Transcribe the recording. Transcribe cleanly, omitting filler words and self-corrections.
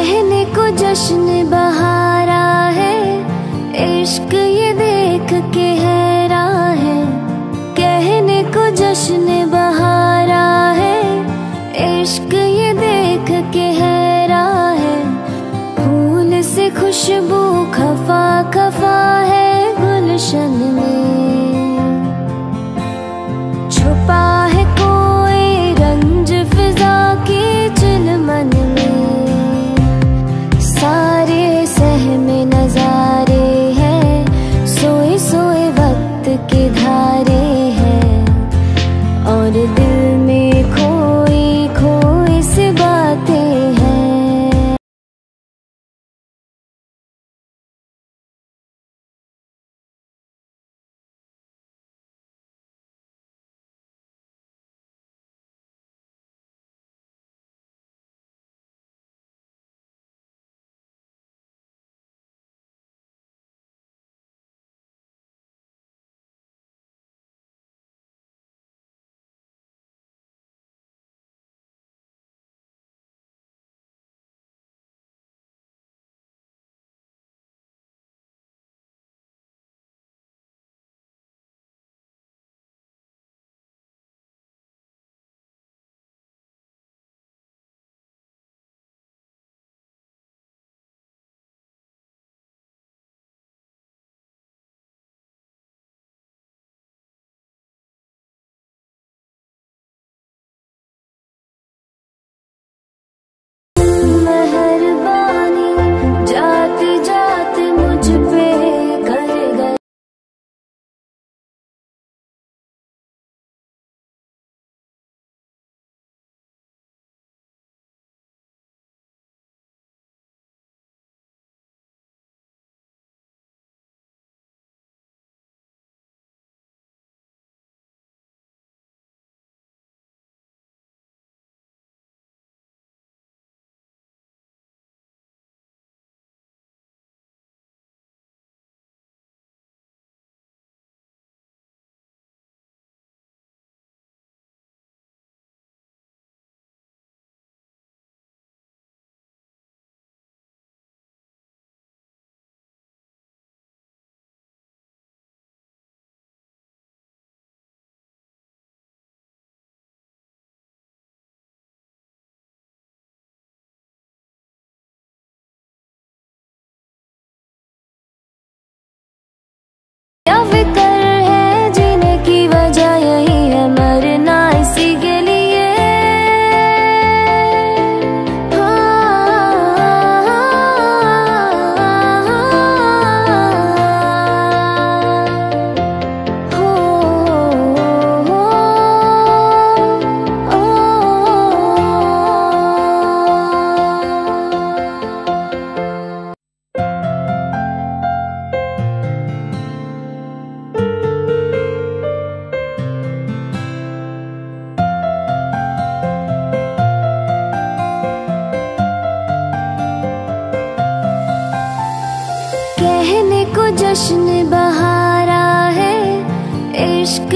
कहने को जश्न बहारा है, इश्क ये देख के हैरान है। कहने को जश्न बहारा है, इश्क ये देख के हैरान है। फूल से खुशबू खफा खफा है गुलशन में, छुपा है कोई रंज फिजा की चिलमन में। सारे सहमे नजारे हैं, सोए सोए वक्त के धारे हैं, और दिल में खोई खोई सी बातें हैं। क्या फिक्र है जीने की वजह यही है, मरना इसी के लिए। कहने को जश्न बहारा है, इश्क